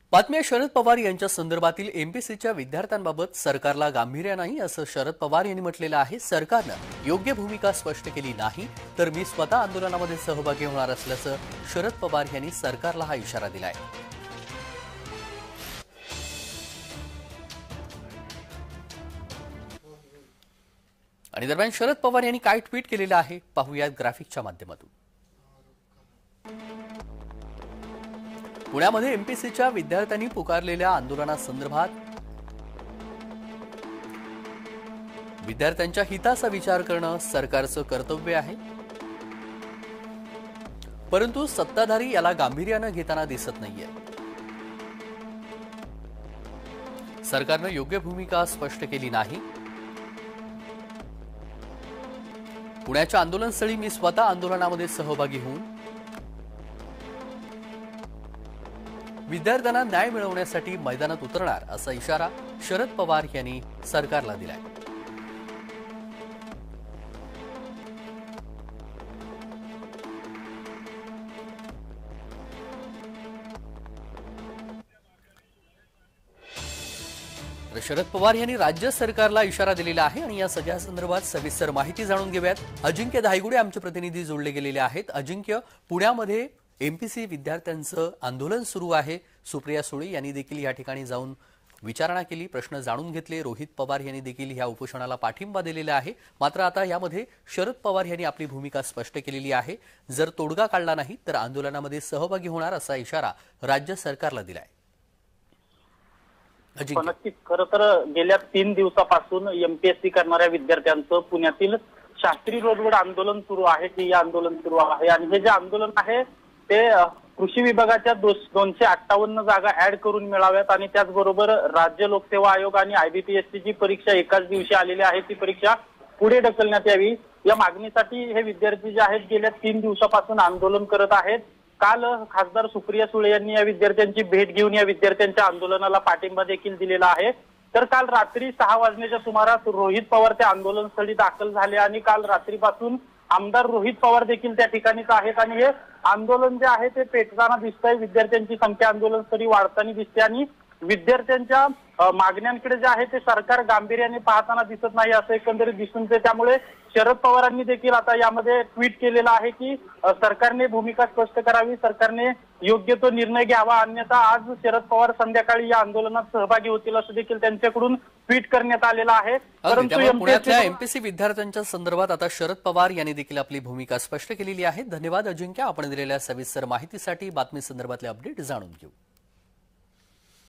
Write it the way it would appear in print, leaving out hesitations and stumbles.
बातम्या शरद पवार यांच्या संदर्भातील एमपीसीच्या विद्यार्थ्यांबाबत सरकारला गांभीर्य नाही असं शरद पवार यांनी म्हटलेलं आहे। सरकारनं योग्य भूमिका स्पष्ट केली नाही तर मी स्वतः आंदोलनामध्ये सहभागी होणार असल्याचं शरद पवार यांनी सरकारला हा इशारा दिलाय। आणि दरम्यान शरद पवार यांनी काय ट्विट केलेलं आहे पाहूयात ग्राफिकच्या माध्यमातून। पुण्यामध्ये एमपीसीच्या विद्यार्थ्यांनी पुकारलेल्या आंदोलनासंदर्भात विद्यार्थ्यांच्या हिताचा विचार करणं सरकारचं कर्तव्य आहे, परंतु सत्ताधारी याला गांभीर्यानं घेताना दिसत नाहीये। सरकारनं योग्य भूमिका स्पष्ट केली नाही। पुण्याच्या आंदोलनस्थळी मी स्वतः आंदोलनामध्ये सहभागी होऊन विद्यार्थ्यांना न्याय मिळवण्यासाठी मैदानात उतरणार असा इशारा शरद पवार यांनी सरकारला दिलाय। शरद पवार यांनी राज्य सरकारला इशारा दिलेला आहे आणि या सगळ्या संदर्भात सविस्तर माहिती जाणून घेऊयात। अजिंक्य धायगुडे आमचे प्रतिनिधी जोडले गेलेले आहेत। अजिंक्य, पुण्यामध्ये एमपीसी विद्यार्थ्यांचं आंदोलन सुरू आहे। सुप्रिया सुळे यांनी देखील या ठिकाणी जाऊन विचारणा केली, प्रश्न जाणून घेतले। रोहित पवार यांनी देखील या उपोषणाला पाठिंबा दिलेला आहे। मात्र आता यामध्ये शरद पवार यांनी आपली भूमिका स्पष्ट केलेली आहे। जर तोडगा काढला नाही तर आंदोलनामध्ये सहभागी होणार असा इशारा राज्य सरकारला दिलाय। नक्कीच, खरं तर गेल्या 3 दिवसापासून एमपीएससी करणाऱ्या विद्यार्थ्यांचं पुण्यातील शास्त्री रोडवर आंदोलन सुरू आहे। हे आंदोलन सुरू आहे आणि हे जे आंदोलन आहे ते कृषी विभागाच्या 258 जागा ऍड करून मिळाव्यात आणि त्याचबरोबर राज्य लोकसेवा आयोग आणि आयबीपीएससी जी परीक्षा एकाच दिवशी आलेली आहे ती परीक्षा पुढे ढकलण्यात यावी, या मागणीसाठी हे विद्यार्थी जे आहेत गेल्या 3 दिवसापासून आंदोलन करत आहेत। काल खासदार सुप्रिया सुळे यांनी या विद्यार्थ्यांची भेट घेऊन या विद्यार्थ्यांच्या आंदोलनाला पाठिंबा देखील दिलेला आहे। तर काल रात्री 6 वाजण्याच्या सुमारास रोहित पवार त्या आंदोलनस्थळी दाखल झाले आणि काल रात्रीपासून आमदार रोहित पवार देखील त्या ठिकाणीच आहेत आणि हे आंदोलन जे आहे ते पेटताना दिसतंय। विद्यार्थ्यांची संख्या आंदोलनस्थळी वाढताना दिसते आणि विद्यार्थ्यांच्या मागण्यांकडे जे आहे ते सरकार गांभीर्याने पाहताना दिसत नाही असं एकंदरीत दिसून येते। त्यामुळे शरद पवारांनी देखील आता यामध्ये ट्विट केलेलं आहे की सरकारने भूमिका स्पष्ट करावी, सरकारने योग्य तो निर्णय घ्यावा, अन्यथा आज शरद पवार संध्याकाळी या आंदोलनात सहभागी होतील असं देखील त्यांच्याकडून ट्विट करण्यात आलेलं आहे। परंतु पुण्यातल्या एमपीसी विद्यार्थ्यांच्या संदर्भात आता शरद पवार यांनी देखील आपली भूमिका स्पष्ट केलेली आहे। धन्यवाद अजिंक्य, आपण दिलेल्या सविस्तर माहितीसाठी। बातमी संदर्भातले अपडेट जाणून घेऊ।